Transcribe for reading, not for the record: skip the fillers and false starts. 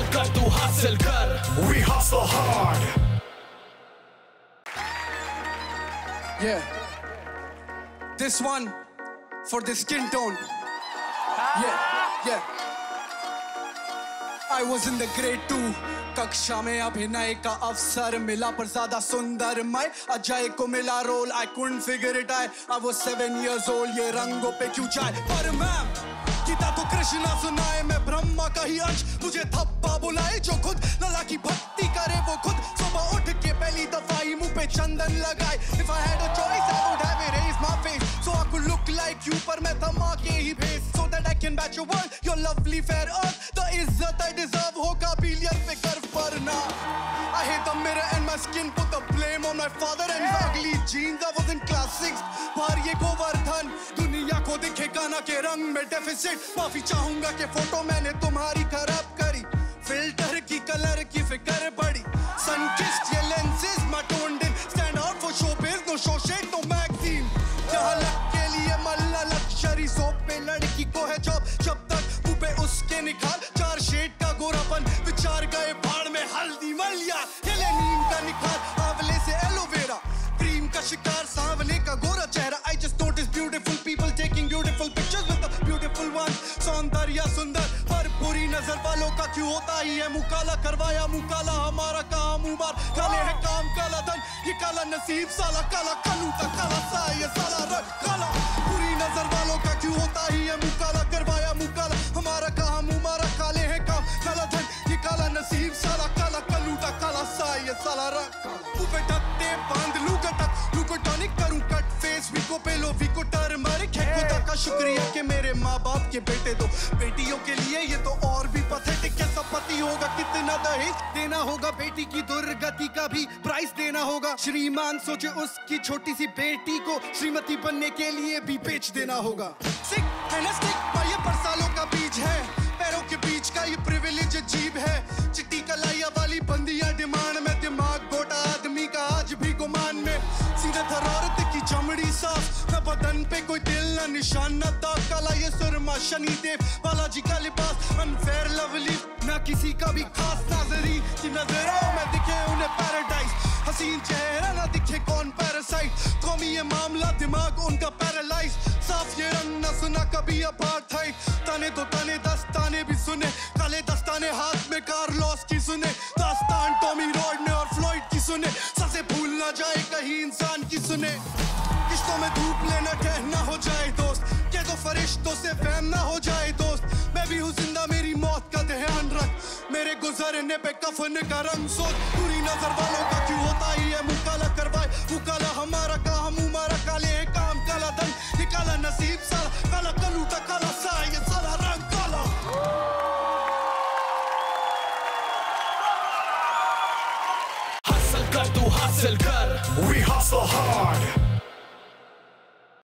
कर तू हासिल कर, we hustle hard. Yeah, this one for the skin tone. Yeah. I was in the grade 2. कक्षा में अभिनय का अवसर मिला पर ज्यादा सुंदर मैं अजय को मिला role. I couldn't figure it out. I was 7 years old. ये रंगों पे क्यों जाए पर मैम गीता तो कृष्णा सुनाए, मैं ब्रह्मा का ही अंश. मुझे थप्पा बुलाए जो खुद लला की भक्ति करे वो खुद सुबह उठ के पहली दफा ही मुंह पे चंदन लगाए. If I had a choice I would have erased my face so I could look like you, पर मैं धमाके ही भेज so that I can match your world, your lovely fair earth. The इज्जत I deserve होगा बिलियन पे कर्व पर ना. I hate the mirror and my skin, put the blame on my father and his ugly genes. I was in class 6 बाहर ये गोवर्धन दुनिया को दिखेगा ना के रंग में डेफिसिट. माफी चाहूंगा कि फोटो मैंने तुम्हारी खराब करी, फिल्टर की कलर की फिक्र पड़ी. सनकिस्ट ये lenses my toned in, stand out for showbiz, no show shade, no magazine. यहाँ लग के लिए मल्ला लक्शरी सोप पे लड़की को है जॉब, जब तक मुंह पे उसके निखार 4 शेड का गोरापन. विचार गए भाड़ में हल्दी मलिया, हिले नीम का निखार आंवले से एलोवेरा. क्रीम का शिकार सांवले का गोरा चेहरा. I just noticed beautiful people taking beautiful pictures with the beautiful one. सौंदर्य सुंदर पर बुरी नजर वालों का क्यों होता ही है मुंह काला. करवाया मुंह काला हमारा काम मुंह मार. काले है काम काला धन, ये काला नसीब साला काला कलू का काला सा ये साला रंग काला. बुरी नजर वालों का क्यों होता ही है मुंह काला. करवाया मुंह काला हमारा काम मुंह मारा. काले है काम काला धन, ये काला नसीब साला काला कलू का काला सा ये साला रंग. मुंह पे डकते बांध लू गटक लू को टॉनिक करूं कट फेस वीको पेलो वीको टर्मरिक है. खुदा का शुक्रिया कि मेरे माँ बाप के बेटे दो बेटियों के लिए ये तो और भी पथेटिक. कैसा पति होगा, कितना दहेज देना होगा, बेटी की दुर्गति का भी प्राइस देना होगा. श्रीमान सोचे उसकी छोटी सी बेटी को श्रीमती बनने के लिए भी बेच देना होगा. सिक है ना स्टिक पर ये परसालों का बीज है, पैरों के बीच का ये प्रिविलेज अजीब है. चिट्टी कलाइया वाली बंदियां डिमांड में, दिमाग गोटा आदमी का आज भी गुमान में. सीधे हरारत की चमड़ी साफ, न बदन पे कोई दिल न निशान न दाग. काला ये सुरमा शनिदेव बालाजी का लिबास, अनफेयर लवली न किसी का भी खास. नाजरी की नजरों में दिखे उन्हें पैराडाइज, हसीन चेहरा न दिखे कौन पैरासाइट. कौमी ये मामला दिमाग उनका पैरालाइज. साफ ये रंग न सुना कभी अपार्थाइड. ताने दो ताने दस्ताने भी सुने, काले दस्ताने हाथ में कार्लोस की सुने. दास्तान टॉमी रॉड ने और फ्लॉइड की सुने. ससे भूल ना जाए कहीं इंसान की सुने. किश्तों में धूप लेना ठहरना हो जाए दोस्त, के दो फरिश्तों से फहम ना हो जाए दोस्त. मैं भी हूँ जिंदा मेरी मौत का ध्यान रख, मेरे गुजरने पे कफन का रंग सोच. बुरी नजर वालों का क्यों होता ही है मुंह काला. करवाए मुंह काला हमारा काम मुंह मारा. काले है काम काला धन, ये काला नसीब साला काला कलू का काला सा ये साला रंग काला. हासिल कर तू हासिल कर, We hustle hard.